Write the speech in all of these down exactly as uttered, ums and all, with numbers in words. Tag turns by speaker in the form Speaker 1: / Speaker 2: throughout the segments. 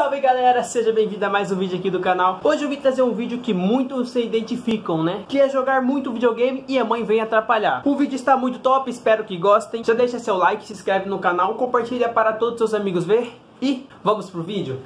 Speaker 1: Salve galera, seja bem-vindo a mais um vídeo aqui do canal. Hoje eu vim trazer um vídeo que muitos se identificam, né? Que é jogar muito videogame e a mãe vem atrapalhar. O vídeo está muito top, espero que gostem. Já deixa seu like, se inscreve no canal, compartilha para todos os seus amigos ver. E vamos pro vídeo?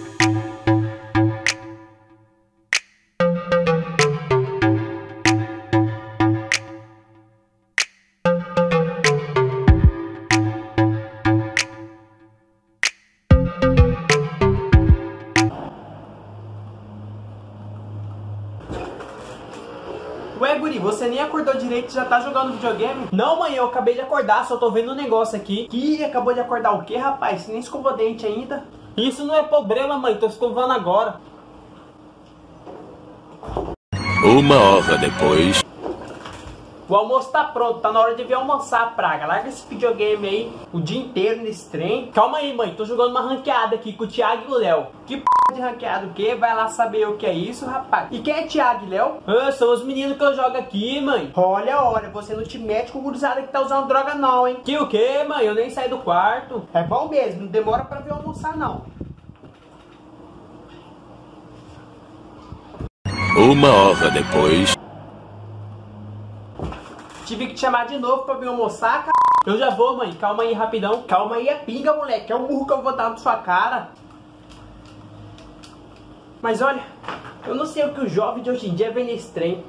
Speaker 1: Ué, guri, você nem acordou direito e já tá jogando videogame? Não, mãe, eu acabei de acordar, só tô vendo um negócio aqui. Que acabou de acordar o quê, rapaz? Você nem escovou dente ainda? Isso não é problema, mãe, tô escovando agora.
Speaker 2: Uma hora depois.
Speaker 1: O almoço tá pronto, tá na hora de vir almoçar, praga. Larga esse videogame aí o dia inteiro nesse trem. Calma aí, mãe, tô jogando uma ranqueada aqui com o Thiago e o Léo. Que p de ranqueada o quê? Vai lá saber o que é isso, rapaz. E quem é Thiago e Léo? Ah, são os meninos que eu jogo aqui, mãe. Olha, olha, você não te mete com o gurizada que tá usando droga não, hein. Que o quê, mãe? Eu nem saí do quarto. É bom mesmo, não demora pra vir almoçar não.
Speaker 2: Uma hora depois.
Speaker 1: Tive que te chamar de novo pra vir almoçar, c... Eu já vou, mãe. Calma aí, rapidão. Calma aí, é pinga, moleque. É o burro que eu vou dar na sua cara. Mas olha, eu não sei o que o jovem de hoje em dia vem nesse trem.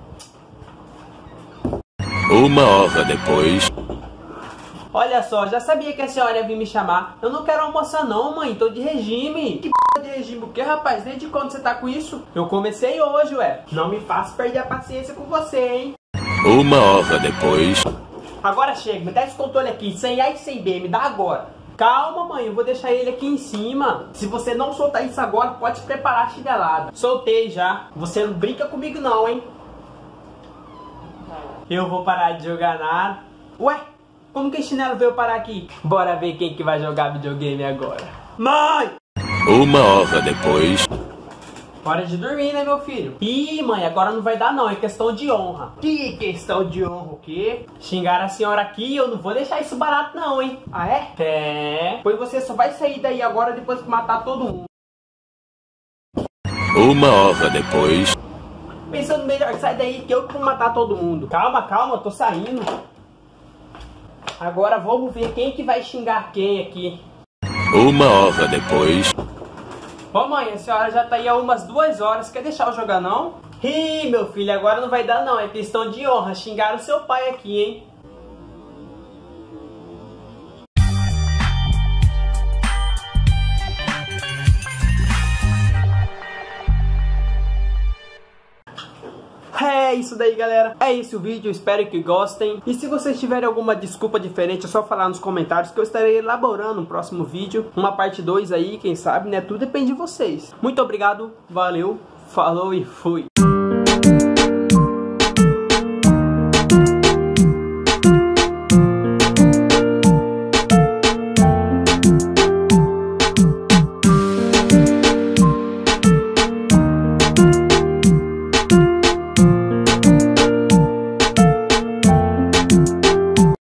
Speaker 2: Uma hora depois.
Speaker 1: Olha só, já sabia que a senhora ia vir me chamar. Eu não quero almoçar não, mãe. Tô de regime. Que p de regime o que, rapaz? Desde quando você tá com isso? Eu comecei hoje, ué. Não me faça perder a paciência com você, hein.
Speaker 2: Uma hora depois.
Speaker 1: Agora chega, me dá esse controle aqui, sem A e sem B, me dá agora. Calma, mãe, eu vou deixar ele aqui em cima. Se você não soltar isso agora, pode se preparar a chinelada. Soltei já. Você não brinca comigo não, hein. Eu vou parar de jogar nada. Ué, como que o chinelo veio parar aqui? Bora ver quem que vai jogar videogame agora. Mãe!
Speaker 2: Uma hora depois.
Speaker 1: Hora de dormir, né, meu filho? Ih, mãe, agora não vai dar não, é questão de honra. Que questão de honra o quê? Xingar a senhora aqui, eu não vou deixar isso barato não, hein? Ah, é? É. Pois você só vai sair daí agora depois que matar todo mundo.
Speaker 2: Uma hora depois.
Speaker 1: Pensando melhor, sai daí que eu que vou matar todo mundo. Calma, calma, eu tô saindo. Agora vamos ver quem que vai xingar quem aqui.
Speaker 2: Uma hora depois.
Speaker 1: Ô mãe, a senhora já tá aí há umas duas horas, quer deixar eu jogar não? Ih, meu filho, agora não vai dar não, é questão de honra, xingaram seu pai aqui, hein? É isso daí, galera. É esse o vídeo, espero que gostem. E se vocês tiverem alguma desculpa diferente, é só falar nos comentários que eu estarei elaborando um próximo vídeo. Uma parte dois aí, quem sabe, né? Tudo depende de vocês. Muito obrigado, valeu, falou e fui.